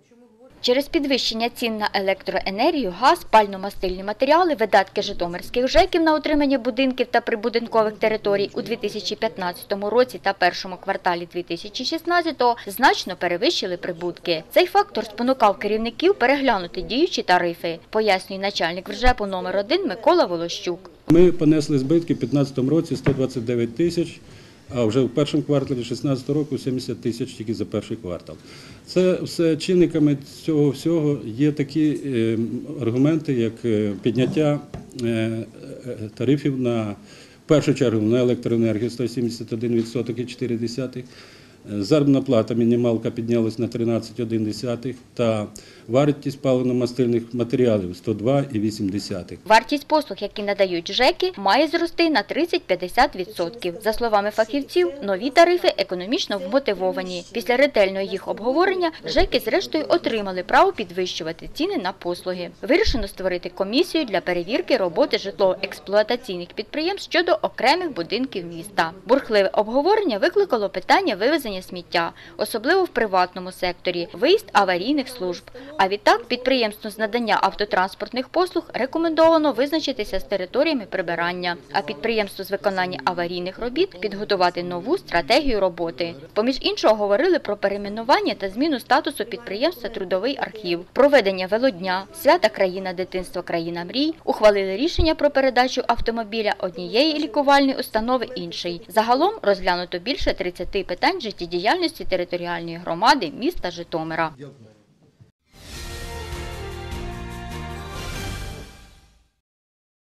Через підвищення цін на електроенергію, газ, пально-мастильні матеріали, видатки житомирських ЖЕКів на утримання будинків та прибудинкових територій у 2015 році та першому кварталі 2016-го значно перевищили прибутки. Цей фактор спонукав керівників переглянути діючі тарифи, пояснює начальник ЖЕПу номер 1 Микола Волощук. Ми понесли збитки в 2015 році 129 тисяч, а вже в першому кварталі 2016 року 70 тисяч тільки за перший квартал. Це все чинниками цього всього є такі аргументи, як підняття тарифів в першу чергу на електроенергію 171,4%. Заробітна плата мінімалка піднялась на 13,1% та вартість паливно-мастильних матеріалів 102,8%. Вартість послуг, які надають ЖЕКи, має зрости на 30-50%. За словами фахівців, нові тарифи економічно вмотивовані. Після ретельного їх обговорення ЖЕКи зрештою отримали право підвищувати ціни на послуги. Вирішено створити комісію для перевірки роботи житлово-експлуатаційних підприємств щодо окремих будинків міста. Бурхливе обговорення викликало питання вивезення сміття, особливо в приватному секторі, виїзд аварійних служб. А відтак підприємству з надання автотранспортних послуг рекомендовано визначитися з територіями прибирання, а підприємству з виконання аварійних робіт підготувати нову стратегію роботи. Поміж іншого говорили про перейменування та зміну статусу підприємства «Трудовий архів», проведення велодня, свята «Країна дитинства, країна мрій», ухвалили рішення про передачу автомобіля однієї лікувальної установи іншій. Загалом розглянуто більше 30 питань життєдіяльності територіальної громади міста Житомира.